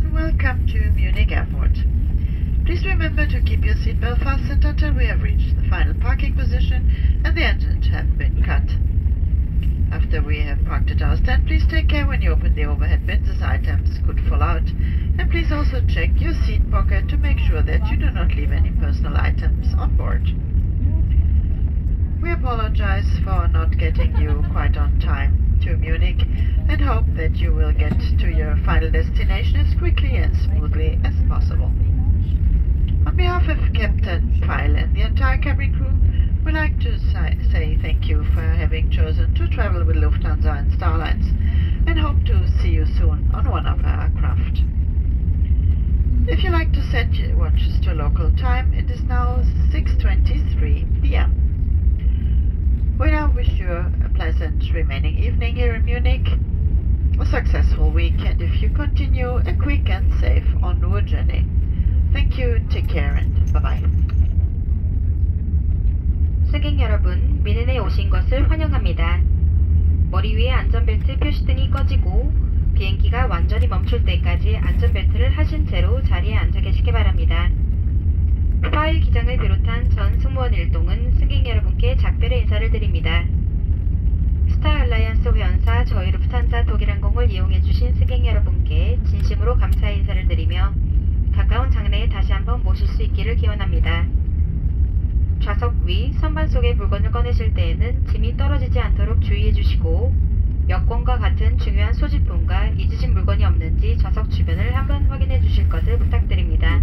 Welcome to Munich Airport. Please remember to keep your seatbelt fastened until we have reached the final parking position and the engines have been cut. After we have parked at our stand, please take care when you open the overhead bins as items could fall out. And please also check your seat pocket to make sure that you do not leave any personal items on board. We apologize for not getting you quite on time to Munich and hope that you will get to your final destination as quickly and smoothly as possible. On behalf of Captain Pfeil and the entire cabin crew, we'd like to say thank you for having chosen to travel with Lufthansa and Starlines and hope to see you soon on one of our aircraft. If you like to set your watches to local time, it is now 6:23 p.m. We now wish you a pleasant remaining evening here in Munich, a successful week, and if you continue a quick and safe onward journey. Thank you, take care, and bye-bye. 승객 여러분, 미넨에 오신 것을 환영합니다. 머리 위에 안전벨트 표시등이 꺼지고 비행기가 완전히 멈출 때까지 안전벨트를 하신 채로 자리에 앉아 계시기 바랍니다. 파일 기장을 비롯한 전 승무원 일동은 승객 여러분께 작별의 인사를 드립니다. 스타 알라이언스 회원사 저희 루프탄자 독일항공을 이용해주신 승객 여러분께 진심으로 감사의 인사를 드리며 가까운 장래에 다시 한번 모실 수 있기를 기원합니다. 좌석 위, 선반 속의 물건을 꺼내실 때에는 짐이 떨어지지 않도록 주의해 주시고 여권과 같은 중요한 소지품과 잊으신 물건이 없는지 좌석 주변을 한번 확인해 주실 것을 부탁드립니다.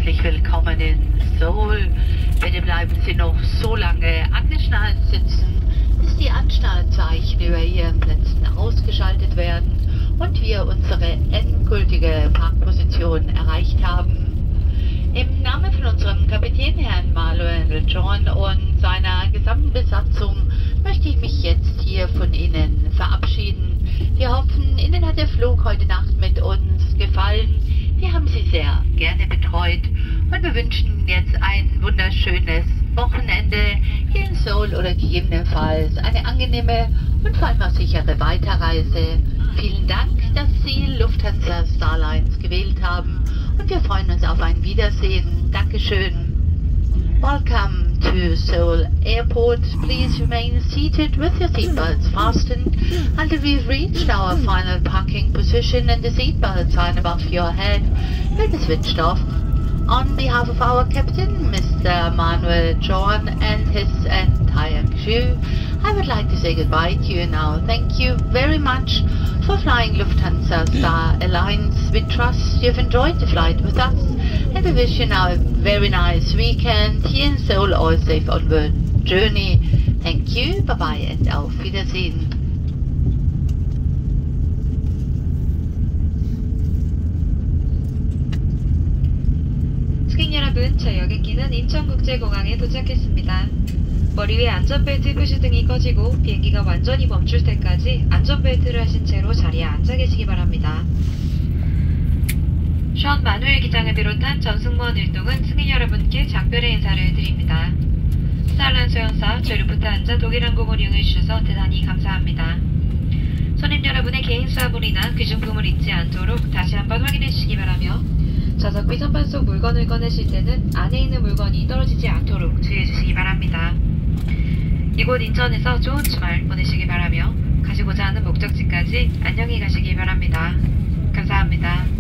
herzlich willkommen in Seoul. Bitte bleiben Sie noch so lange angeschnallt sitzen, bis die Anschnallzeichen über Ihren Plätzen ausgeschaltet werden und wir unsere endgültige Parkposition erreicht haben. Im Namen von unserem Kapitän Herrn Manuel John und seiner gesamten Besatzung möchte ich mich jetzt hier von Ihnen verabschieden. Wir hoffen, Ihnen hat der Flug heute Nacht mit uns gefallen. Wir haben Sie sehr gerne betreut und wir wünschen jetzt ein wunderschönes Wochenende hier in Seoul oder gegebenenfalls eine angenehme und vor allem auch sichere Weiterreise. Vielen Dank, dass Sie Lufthansa Starlines gewählt haben und wir freuen uns auf ein Wiedersehen. Dankeschön. Welcome to Seoul Airport. Please remain seated with your seatbelts fastened until we've reached our final parking position and the seatbelt sign above your head will be switched off. On behalf of our captain, Mr. Manuel John, and his entire crew, I would like to say goodbye to you now. Thank you very much for flying Lufthansa Star Alliance. We trust you've enjoyed the flight with us, and we wish you now a very nice weekend here in Seoul or a safe onward journey. Thank you, bye-bye and auf Wiedersehen. 승객 여러분, 저희 여객기는 인천국제공항에 도착했습니다. 머리 위에 안전벨트 표시등이 꺼지고 비행기가 완전히 멈출 때까지 안전벨트를 하신 채로 자리에 앉아 계시기 바랍니다. 션 마누엘 기장을 비롯한 전 승무원 일동은 승객 여러분께 작별의 인사를 드립니다. 스타일란 소형사 저희 루프트한자 독일항공을 이용해 주셔서 대단히 감사합니다. 손님 여러분의 개인 수화물이나 귀중품을 잊지 않도록 다시 한번 확인해 주시기 바라며 좌석비 선반 속 물건을 꺼내실 때는 안에 있는 물건이 떨어지지 않도록 주의해 주시기 바랍니다. 이곳 인천에서 좋은 주말 보내시기 바라며 가시고자 하는 목적지까지 안녕히 가시기 바랍니다. 감사합니다.